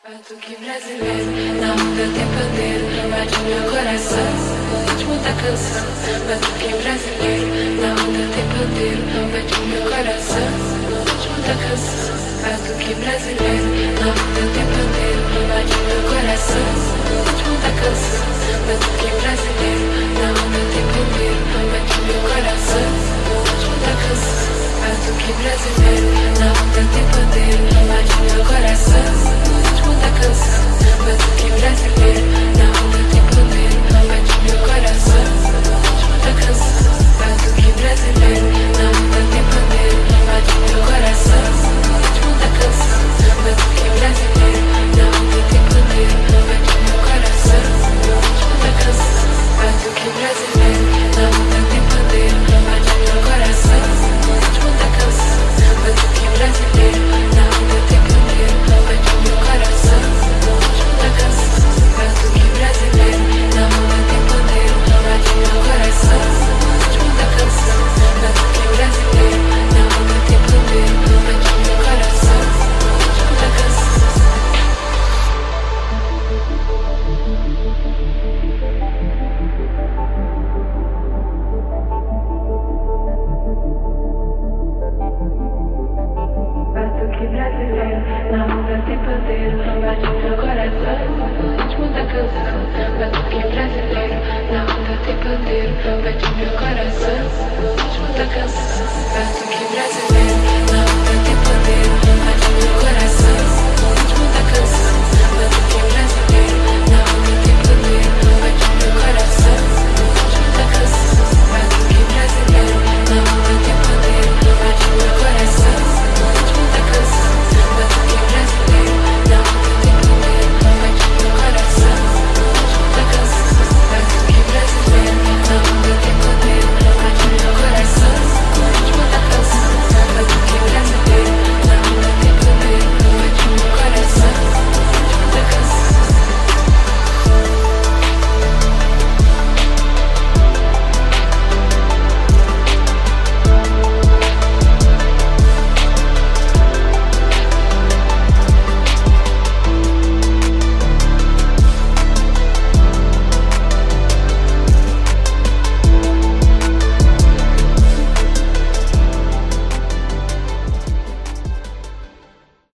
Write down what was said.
Batuque brasileiro, na onda tem pandeiro, bate meu coração, no ritmo da canção. Batuque brasileiro, na onda tem pandeiro, bate meu coração, no ritmo da canção. Batuque brasileiro, na onda tem